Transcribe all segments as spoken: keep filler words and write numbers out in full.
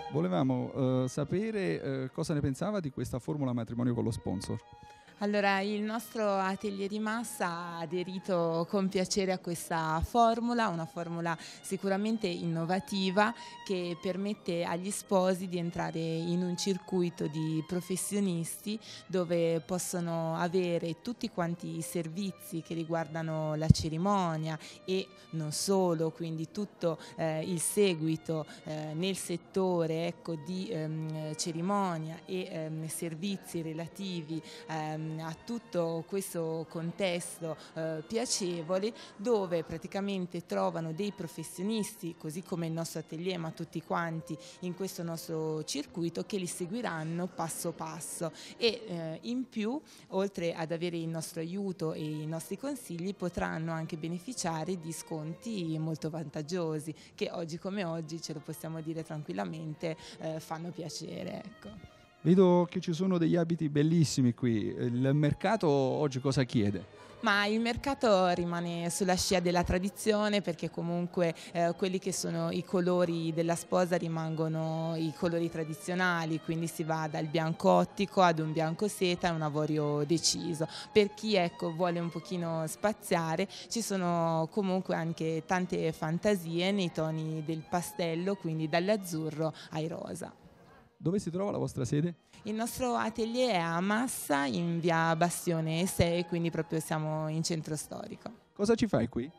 Volevamo eh, sapere eh, cosa ne pensava di questa formula matrimonio con lo sponsor. Allora, il nostro atelier di Massa ha aderito con piacere a questa formula, una formula sicuramente innovativa che permette agli sposi di entrare in un circuito di professionisti dove possono avere tutti quanti i servizi che riguardano la cerimonia e non solo, quindi tutto eh, il seguito eh, nel settore ecco, di ehm, cerimonia e ehm, servizi relativi ehm, a tutto questo contesto eh, piacevole, dove praticamente trovano dei professionisti, così come il nostro atelier, ma tutti quanti in questo nostro circuito, che li seguiranno passo passo e eh, in più, oltre ad avere il nostro aiuto e i nostri consigli, potranno anche beneficiare di sconti molto vantaggiosi che oggi come oggi, ce lo possiamo dire tranquillamente, eh, fanno piacere, ecco. Vedo che ci sono degli abiti bellissimi qui. Il mercato oggi cosa chiede? Ma il mercato rimane sulla scia della tradizione, perché comunque eh, quelli che sono i colori della sposa rimangono i colori tradizionali, quindi si va dal bianco ottico ad un bianco seta e un avorio deciso. Per chi ecco, vuole un pochino spaziare, ci sono comunque anche tante fantasie nei toni del pastello, quindi dall'azzurro ai rosa. Dove si trova la vostra sede? Il nostro atelier è a Massa, in via Bastione sei, quindi proprio siamo in centro storico. Cosa ci fai qui?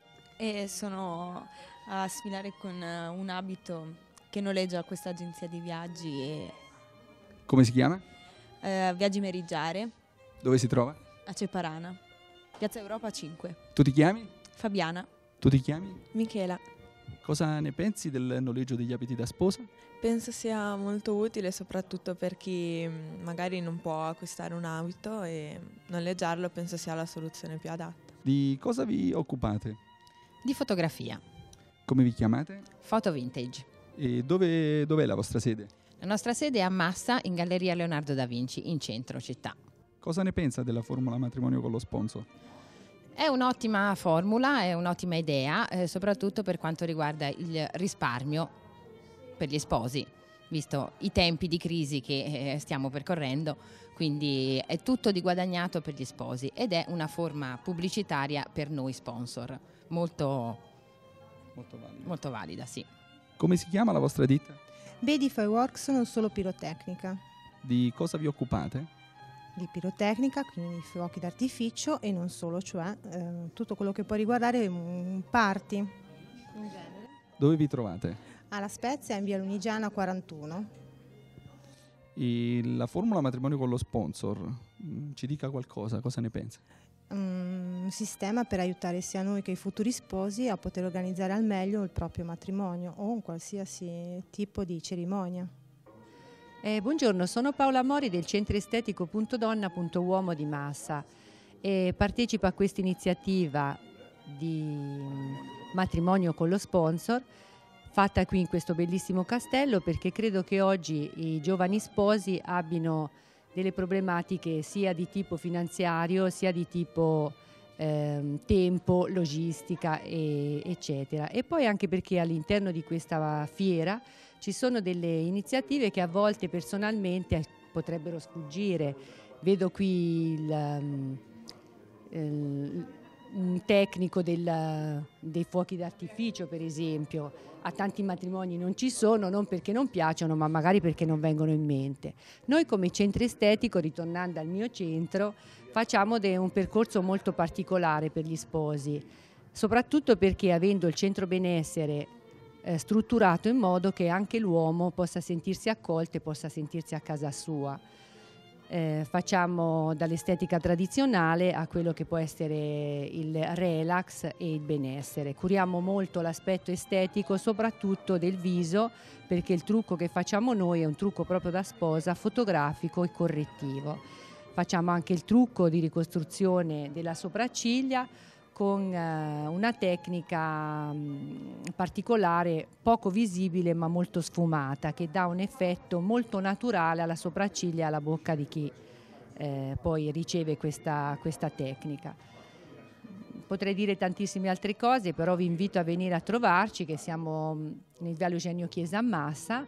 E sono a sfilare con un abito che noleggia questa agenzia di viaggi e Come si chiama? eh, Viaggi Merigiare Dove si trova? a Ceparana, Piazza Europa cinque. Tu ti chiami? Fabiana. Tu ti chiami? Michela, Cosa ne pensi del noleggio degli abiti da sposa? penso sia molto utile soprattutto per chi mh, magari non può acquistare un abito e noleggiarlo penso sia la soluzione più adatta. Di cosa vi occupate? Di fotografia, Come vi chiamate? foto vintage. E dove, dov'è la vostra sede? La nostra sede è a Massa, in Galleria Leonardo da Vinci, in centro città. Cosa ne pensa della formula matrimonio con lo sponsor? È un'ottima formula, è un'ottima idea, eh, soprattutto per quanto riguarda il risparmio per gli sposi, visto i tempi di crisi che eh, stiamo percorrendo, quindi è tutto di guadagnato per gli sposi ed è una forma pubblicitaria per noi sponsor, molto, Molto valido. molto valida, sì. Come si chiama la vostra ditta? Vedi Fireworks non solo pirotecnica, Di cosa vi occupate? di pirotecnica, quindi fuochi d'artificio e non solo, cioè eh, tutto quello che può riguardare un party. In genere. Dove vi trovate? Alla Spezia in via Lunigiana quarantuno. E la formula matrimonio con lo sponsor, mm, ci dica qualcosa, cosa ne pensa? Un sistema per aiutare sia noi che i futuri sposi a poter organizzare al meglio il proprio matrimonio o un qualsiasi tipo di cerimonia. Eh, buongiorno, sono Paola Mori del centro estetico punto donna punto uomo di Massa e partecipo a questa iniziativa di matrimonio con lo sponsor fatta qui in questo bellissimo castello, perché credo che oggi i giovani sposi abbiano delle problematiche sia di tipo finanziario sia di tipo eh, tempo, logistica e, eccetera, e poi anche perché all'interno di questa fiera ci sono delle iniziative che a volte personalmente potrebbero sfuggire. Vedo qui il, um, il, un tecnico del, dei fuochi d'artificio, per esempio. A tanti matrimoni non ci sono, non perché non piacciono, ma magari perché non vengono in mente. Noi come centro estetico, ritornando al mio centro, facciamo de- un percorso molto particolare per gli sposi, soprattutto perché avendo il centro benessere strutturato in modo che anche l'uomo possa sentirsi accolto e possa sentirsi a casa sua. Eh, facciamo dall'estetica tradizionale a quello che può essere il relax e il benessere. Curiamo molto l'aspetto estetico, soprattutto del viso, perché il trucco che facciamo noi è un trucco proprio da sposa, fotografico e correttivo. Facciamo anche il trucco di ricostruzione della sopracciglia, con eh, una tecnica mh, particolare, poco visibile ma molto sfumata, che dà un effetto molto naturale alla sopracciglia e alla bocca di chi eh, poi riceve questa, questa tecnica. Potrei dire tantissime altre cose, però vi invito a venire a trovarci, che siamo nel Viale Eugenio Chiesa a Massa,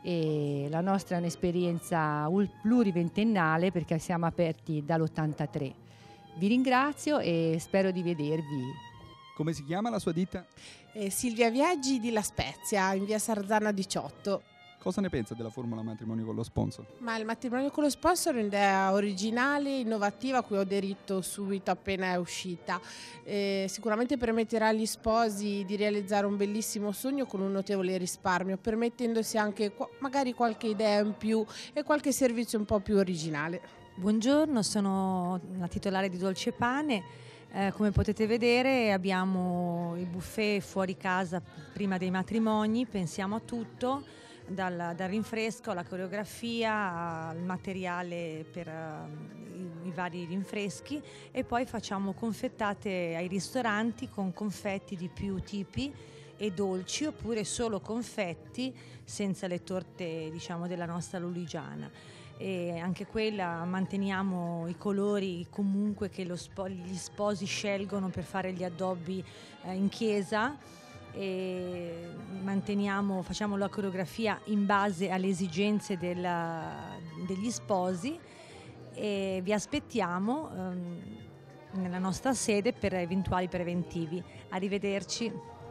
e la nostra è un'esperienza pluriventennale perché siamo aperti dall'ottantatré. Vi ringrazio e spero di vedervi. Come si chiama la sua ditta? Eh, Silvia Viaggi di La Spezia, in via Sarzana diciotto. Cosa ne pensa della formula matrimonio con lo sponsor? Ma il matrimonio con lo sponsor è un'idea originale, innovativa, a cui ho aderito subito appena è uscita. Eh, sicuramente permetterà agli sposi di realizzare un bellissimo sogno con un notevole risparmio, permettendosi anche magari qualche idea in più e qualche servizio un po' più originale. Buongiorno, sono la titolare di Dolce Pane. Eh, come potete vedere abbiamo il buffet fuori casa prima dei matrimoni, pensiamo a tutto. Dal, dal rinfresco alla coreografia al materiale per uh, i, i vari rinfreschi, e poi facciamo confettate ai ristoranti con confetti di più tipi e dolci, oppure solo confetti senza le torte, diciamo, della nostra lunigiana. E anche quella manteniamo i colori comunque che lo spo- gli sposi scelgono per fare gli addobbi eh, in chiesa, e manteniamo, facciamo la coreografia in base alle esigenze della, degli sposi, e vi aspettiamo um, nella nostra sede per eventuali preventivi. Arrivederci.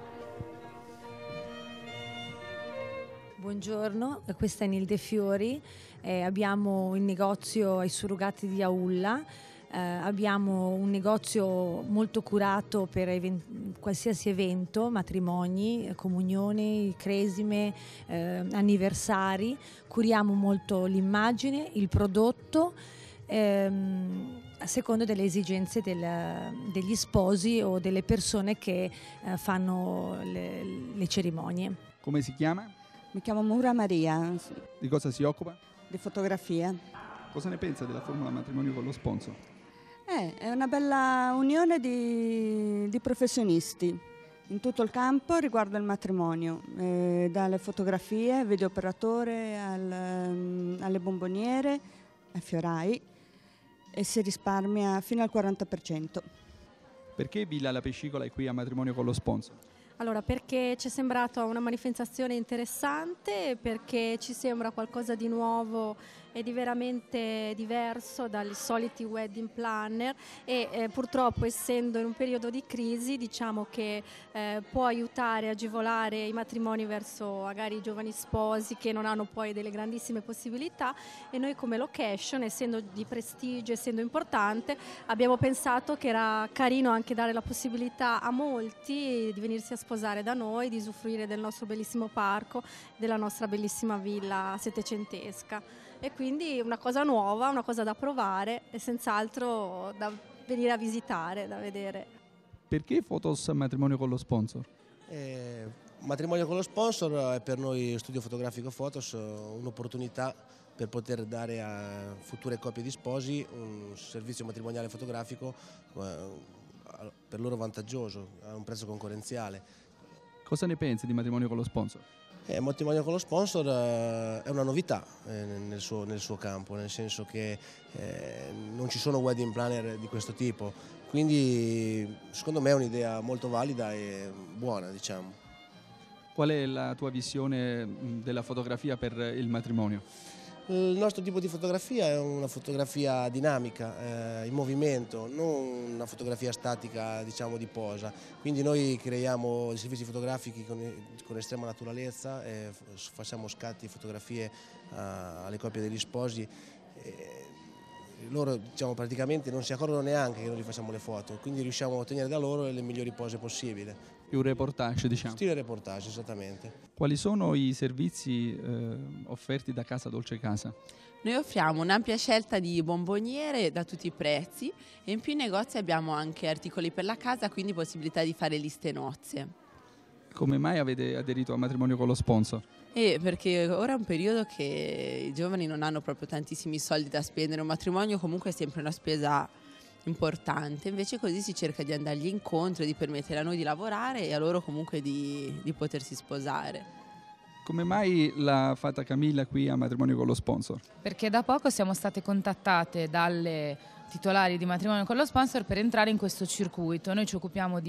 Buongiorno, questa è Nilde Fiori, eh, abbiamo il negozio ai surrogati di Aulla. Eh, abbiamo un negozio molto curato per even- qualsiasi evento, matrimoni, comunioni, cresime, eh, anniversari. Curiamo molto l'immagine, il prodotto, ehm, a seconda delle esigenze del, degli sposi o delle persone che eh, fanno le, le cerimonie. Come si chiama? Mi chiamo Mura Maria. Di cosa si occupa? Di fotografia. Cosa ne pensa della formula matrimonio con lo sponsor? Eh, è una bella unione di, di professionisti in tutto il campo riguardo al matrimonio, eh, dalle fotografie, videooperatore, al, alle bomboniere, ai fiorai, e si risparmia fino al quaranta per cento. Perché Villa La Pescicola è qui a matrimonio con lo sponsor? Allora, perché ci è sembrata una manifestazione interessante, perché ci sembra qualcosa di nuovo e di veramente diverso dagli soliti wedding planner, e eh, purtroppo, essendo in un periodo di crisi, diciamo che eh, può aiutare, agevolare i matrimoni verso magari i giovani sposi che non hanno poi delle grandissime possibilità, e noi come location, essendo di prestigio, essendo importante, abbiamo pensato che era carino anche dare la possibilità a molti di venirsi a sposare da noi, di usufruire del nostro bellissimo parco, della nostra bellissima villa settecentesca. E quindi una cosa nuova, una cosa da provare e senz'altro da venire a visitare, da vedere. Perché Fotos matrimonio con lo sponsor? Eh, matrimonio con lo sponsor è per noi Studio Fotografico Fotos un'opportunità per poter dare a future coppie di sposi un servizio matrimoniale fotografico eh, per loro vantaggioso, a un prezzo concorrenziale. Cosa ne pensi di matrimonio con lo sponsor? Eh, matrimonio con lo sponsor eh, è una novità eh, nel, suo, nel suo campo, nel senso che eh, non ci sono wedding planner di questo tipo, quindi secondo me è un'idea molto valida e buona, diciamo. Qual è la tua visione della fotografia per il matrimonio? Il nostro tipo di fotografia è una fotografia dinamica, eh, in movimento, non una fotografia statica, diciamo, di posa. Quindi noi creiamo dei servizi fotografici con, con estrema naturalezza, e facciamo scatti, fotografie uh, alle coppie degli sposi. E loro, diciamo, praticamente non si accorgono neanche che noi gli facciamo le foto, quindi riusciamo a ottenere da loro le migliori pose possibili. Più reportage, diciamo. Stile reportage, esattamente. Quali sono i servizi eh, offerti da Casa Dolce Casa? Noi offriamo un'ampia scelta di bomboniere da tutti i prezzi, e in più in negozi abbiamo anche articoli per la casa, quindi possibilità di fare liste nozze. Come mai avete aderito a matrimonio con lo sponsor? E perché ora è un periodo che i giovani non hanno proprio tantissimi soldi da spendere, un matrimonio comunque è sempre una spesa importante, invece così si cerca di andargli incontro, di permettere a noi di lavorare e a loro comunque di, di potersi sposare. Come mai la fata Camilla qui a matrimonio con lo sponsor? Perché da poco siamo state contattate dalle titolari di matrimonio con lo sponsor per entrare in questo circuito. Noi ci occupiamo di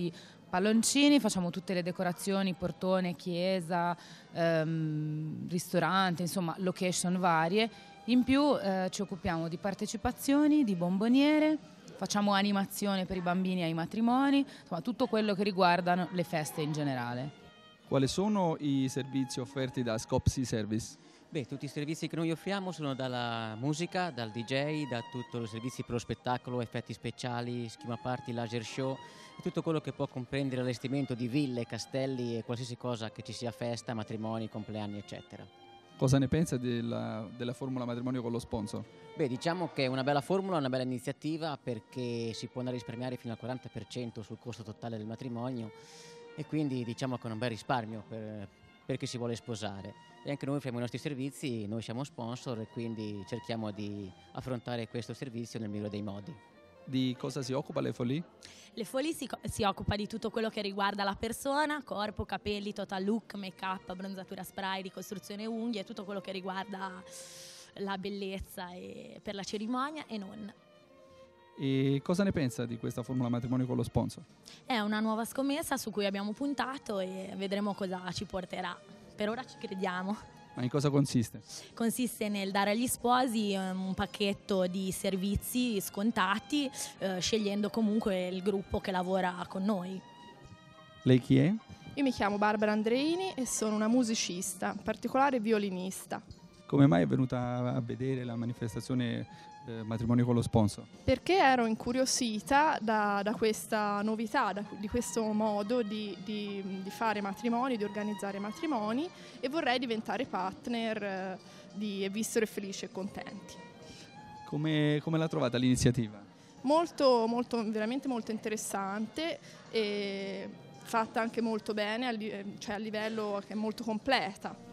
palloncini, facciamo tutte le decorazioni, portone, chiesa, ehm, ristorante, insomma location varie. In più eh, ci occupiamo di partecipazioni, di bomboniere, facciamo animazione per i bambini ai matrimoni, insomma tutto quello che riguarda le feste in generale. Quali sono i servizi offerti da Scope Sea Service? Beh, tutti i servizi che noi offriamo sono dalla musica, dal D J, da tutti i servizi per lo spettacolo, effetti speciali, schema party, laser show, tutto quello che può comprendere l'allestimento di ville, castelli e qualsiasi cosa che ci sia festa, matrimoni, compleanni, eccetera. Cosa ne pensa della, della formula matrimonio con lo sponsor? Beh, diciamo che è una bella formula, una bella iniziativa perché si può andare a risparmiare fino al quaranta per cento sul costo totale del matrimonio e quindi diciamo che è un bel risparmio per, per chi si vuole sposare. E anche noi offriamo i nostri servizi, noi siamo sponsor e quindi cerchiamo di affrontare questo servizio nel migliore dei modi. Di cosa si occupa le Folie? Le Folie si, si occupa di tutto quello che riguarda la persona, corpo, capelli, total look, make up, bronzatura spray, ricostruzione unghie, tutto quello che riguarda la bellezza e per la cerimonia e non. E cosa ne pensa di questa formula matrimonio con lo sponsor? È una nuova scommessa su cui abbiamo puntato e vedremo cosa ci porterà. Per ora ci crediamo. Ma in cosa consiste? Consiste nel dare agli sposi um, un pacchetto di servizi scontati, uh, scegliendo comunque il gruppo che lavora con noi. Lei chi è? Io mi chiamo Barbara Andreini e sono una musicista, in particolare violinista. Come mai è venuta a vedere la manifestazione eh, matrimonio con lo sponsor? Perché ero incuriosita da, da questa novità, da, di questo modo di, di, di fare matrimoni, di organizzare matrimoni e vorrei diventare partner eh, di Vissero Felici e Contenti. Come, come l'ha trovata l'iniziativa? Molto, molto, veramente molto interessante e fatta anche molto bene, cioè a livello che è molto completa.